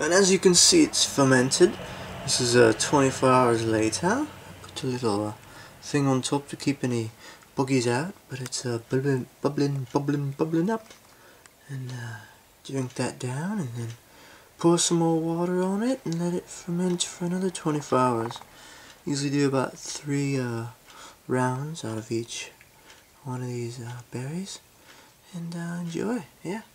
And as you can see, it's fermented. This is 24 hours later. I put a little thing on top to keep any buggies out, but it's bubbling up. And drink that down, and then pour some more water on it and let it ferment for another 24 hours. Usually do about 3 rounds out of each one of these berries, and enjoy. Yeah.